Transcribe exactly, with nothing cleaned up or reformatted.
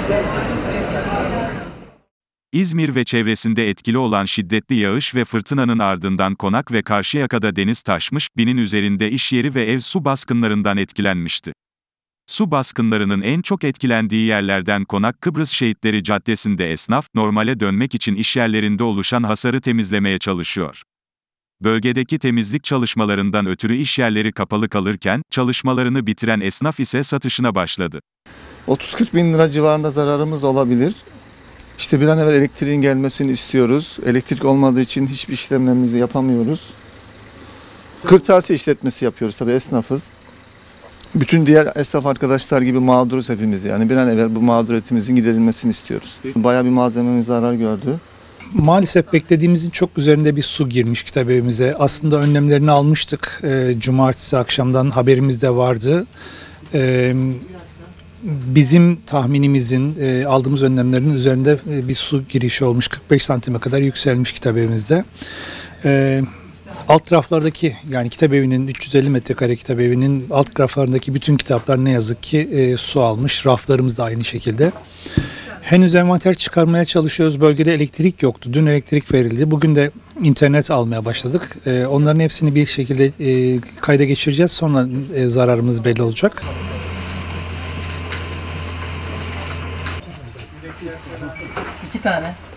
İzmir ve çevresinde etkili olan şiddetli yağış ve fırtınanın ardından Konak ve Karşıyaka'da deniz taşmış, binin üzerinde iş yeri ve ev su baskınlarından etkilenmişti. Su baskınlarının en çok etkilendiği yerlerden Konak Kıbrıs Şehitleri Caddesi'nde esnaf, normale dönmek için işyerlerinde oluşan hasarı temizlemeye çalışıyor. Bölgedeki temizlik çalışmalarından ötürü işyerleri kapalı kalırken, çalışmalarını bitiren esnaf ise satışına başladı. otuz kırk bin lira civarında zararımız olabilir. İşte bir an evvel elektriğin gelmesini istiyoruz. Elektrik olmadığı için hiçbir işlemlerimizi yapamıyoruz. Kırtasiye işletmesi yapıyoruz, tabii esnafız. Bütün diğer esnaf arkadaşlar gibi mağduruz hepimiz yani. Bir an evvel bu mağduriyetimizin giderilmesini istiyoruz. Bayağı bir malzememiz zarar gördü. Maalesef beklediğimizin çok üzerinde bir su girmiş kitabevimize. Aslında önlemlerini almıştık. E, cumartesi akşamdan haberimiz de vardı. E, bizim tahminimizin, e, aldığımız önlemlerin üzerinde e, bir su girişi olmuş. kırk beş santime kadar yükselmiş kitabevimizde. E, alt raflardaki, yani kitabevinin üç yüz elli metrekare kitabevinin alt raflarındaki bütün kitaplar ne yazık ki e, su almış. Raflarımız da aynı şekilde. Henüz envanter çıkarmaya çalışıyoruz. Bölgede elektrik yoktu. Dün elektrik verildi. Bugün de internet almaya başladık. Ee, onların hepsini bir şekilde e, kayda geçireceğiz. Sonra e, zararımız belli olacak. İki tane.